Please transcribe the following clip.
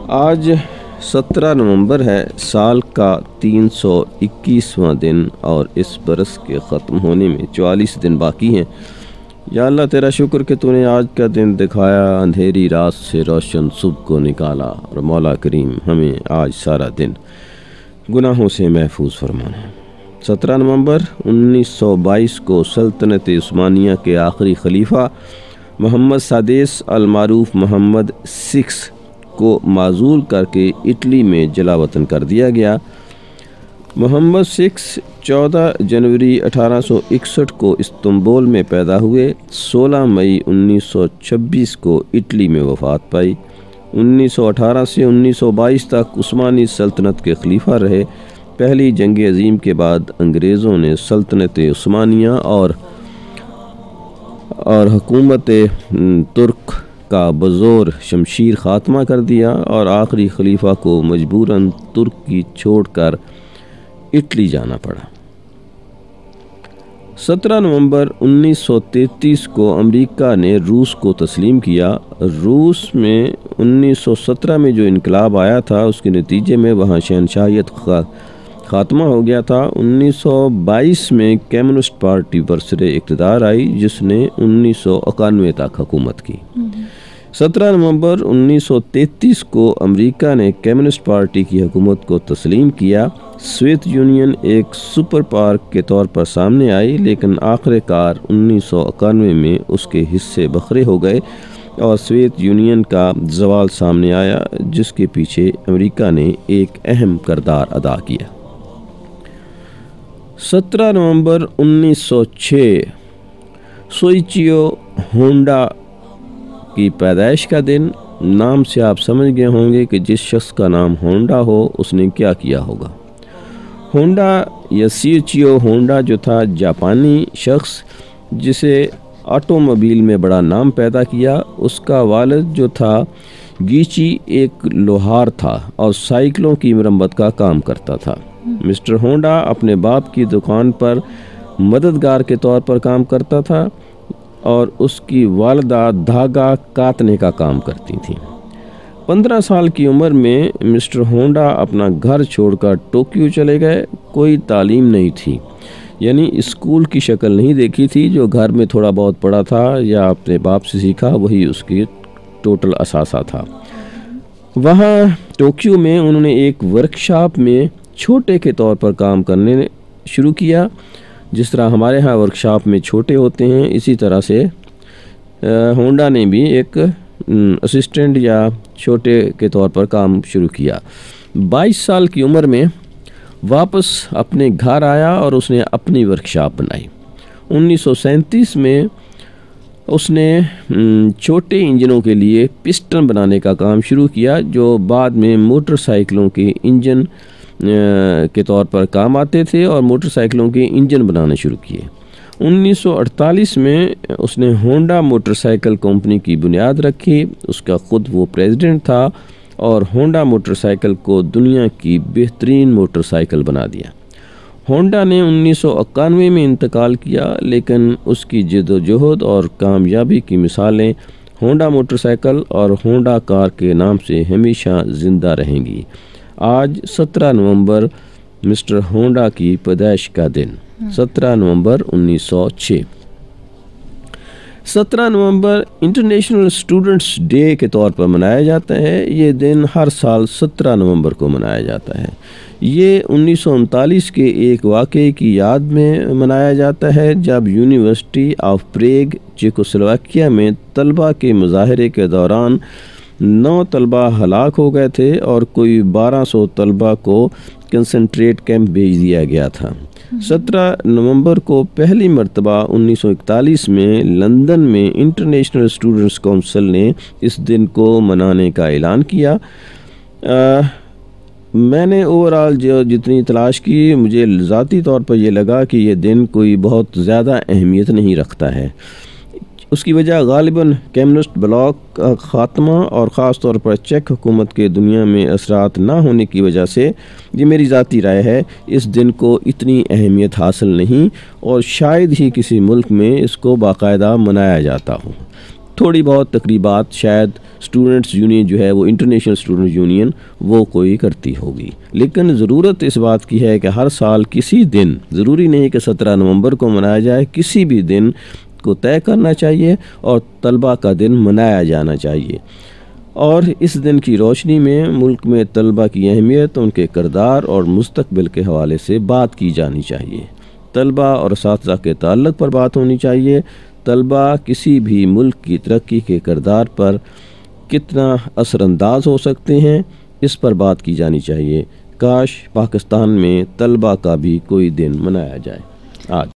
आज 17 नवंबर है, साल का 321वां दिन और इस बरस के ख़त्म होने में 44 दिन बाकी हैं। या अल्लाह तेरा शुक्र कि तूने आज का दिन दिखाया, अंधेरी रात से रोशन सुबह को निकाला। और मौला करीम हमें आज सारा दिन गुनाहों से महफूज फरमाना। 17 नवंबर 1922 को सल्तनत उस्मानिया के आखिरी खलीफा मोहम्मद सादिस अल मारूफ मोहम्मद सिक्स को माजूल करके इटली में जलावतन कर दिया गया। मोहम्मद सिक्स 14 जनवरी 1861 को इस्तंबुल में पैदा हुए। 16 मई 1926 को इटली में वफ़ात पाई। 1918 से 1922 तक उस्मानी सल्तनत के खलीफा रहे। पहली जंग अजीम के बाद अंग्रेज़ों ने सल्तनत उस्मानिया और हुकूमत तुर्क का बज़ोर शमशीर ख़ात्मा कर दिया और आखिरी खलीफा को मजबूरन तुर्की छोड़कर इटली जाना पड़ा। 17 नवंबर 1933 को अमेरिका ने रूस को तस्लीम किया। रूस में 1917 में जो इनकलाब आया था उसके नतीजे में वहाँ शहनशाहियत ख़ात्मा हो गया था। 1922 में कम्युनिस्ट पार्टी बरसरे इक़्तिदार आई जिसने 1991 तक हुकूमत की। 17 नवंबर 1933 को अमेरिका ने कम्युनिस्ट पार्टी की हुकूमत को तस्लीम किया। सोवियत यूनियन एक सुपर पावर के तौर पर सामने आई, लेकिन आखिरकार 1991 में उसके हिस्से बखरे हो गए और सोवियत यूनियन का ज़वाल सामने आया, जिसके पीछे अमेरिका ने एक अहम किरदार अदा किया। 17 नवंबर 1906 सोइचियो होंडा की पैदाइश का दिन। नाम से आप समझ गए होंगे कि जिस शख्स का नाम होंडा हो उसने क्या किया होगा। होंडा या सोइचियो होंडा जो था जापानी शख्स जिसे ऑटोमोबाइल में बड़ा नाम पैदा किया, उसका वालिद जो था गीची एक लोहार था और साइकिलों की मरम्मत का काम करता था। मिस्टर होंडा अपने बाप की दुकान पर मददगार के तौर पर काम करता था और उसकी वालिदा धागा काटने का काम करती थी। 15 साल की उम्र में मिस्टर होंडा अपना घर छोड़कर टोक्यो चले गए। कोई तालीम नहीं थी, यानी स्कूल की शक्ल नहीं देखी थी। जो घर में थोड़ा बहुत पढ़ा था या अपने बाप से सीखा वही उसकी टोटल असासा था। वहाँ टोक्यो में उन्होंने एक वर्कशॉप में छोटे के तौर पर काम करने शुरू किया। जिस तरह हमारे यहाँ वर्कशॉप में छोटे होते हैं, इसी तरह से होंडा ने भी एक असिस्टेंट या छोटे के तौर पर काम शुरू किया। 22 साल की उम्र में वापस अपने घर आया और उसने अपनी वर्कशॉप बनाई। 1937 में उसने छोटे इंजनों के लिए पिस्टन बनाने का काम शुरू किया, जो बाद में मोटरसाइकिलों के इंजन के तौर पर काम आते थे और मोटरसाइकिलों के इंजन बनाने शुरू किए। 1948 में उसने होंडा मोटरसाइकिल कंपनी की बुनियाद रखी। उसका ख़ुद वो प्रेसिडेंट था और होंडा मोटरसाइकिल को दुनिया की बेहतरीन मोटरसाइकिल बना दिया। होंडा ने 1991 में इंतकाल किया, लेकिन उसकी जद्दोजहद और कामयाबी की मिसालें होंडा मोटरसाइकिल और होंडा कार के नाम से हमेशा ज़िंदा रहेंगी। आज 17 नवंबर मिस्टर होंडा की पैदाइश का दिन, 17 नवंबर 1906। 17 नवंबर इंटरनेशनल स्टूडेंट्स डे के तौर पर मनाया जाता है। ये दिन हर साल 17 नवंबर को मनाया जाता है। ये 1939 के एक वाक़े की याद में मनाया जाता है, जब यूनिवर्सिटी ऑफ प्रेग चेकोस्लोवाकिया में तलबा के मुजाहरे के दौरान 9 तलबा हलाक हो गए थे और कोई 1200 तलबा को कंसंट्रेट कैंप भेज दिया गया था। 17 नवंबर को पहली मर्तबा 1941 में लंदन में इंटरनेशनल स्टूडेंट्स काउंसिल ने इस दिन को मनाने का ऐलान किया। मैंने ओवरऑल जितनी तलाश की, मुझे ज़ाती तौर पर यह लगा कि ये दिन कोई बहुत ज़्यादा अहमियत नहीं रखता है। उसकी वजह गालिबन कम्युनिस्ट ब्लॉक का ख़ात्मा और ख़ास तौर पर चेक हुकूमत के दुनिया में असरात ना होने की वजह से, ये मेरी ज़ाती राय है, इस दिन को इतनी अहमियत हासिल नहीं और शायद ही किसी मुल्क में इसको बाकायदा मनाया जाता हो। थोड़ी बहुत तकरीबात शायद स्टूडेंट्स यूनियन जो है वो इंटरनेशनल स्टूडेंट यूनियन वो कोई करती होगी, लेकिन ज़रूरत इस बात की है कि हर साल किसी दिन, ज़रूरी नहीं कि 17 नवंबर को मनाया जाए, किसी भी दिन को तय करना चाहिए और तलबा का दिन मनाया जाना चाहिए। और इस दिन की रोशनी में मुल्क में तलबा की अहमियत, उनके किरदार और मुस्तकबिल के हवाले से बात की जानी चाहिए। तलबा और असातिज़ा के ताल्लुक़ पर बात होनी चाहिए। तलबा किसी भी मुल्क की तरक्की के किरदार पर कितना असरअंदाज हो सकते हैं, इस पर बात की जानी चाहिए। काश पाकिस्तान में तलबा का भी कोई दिन मनाया जाए। आज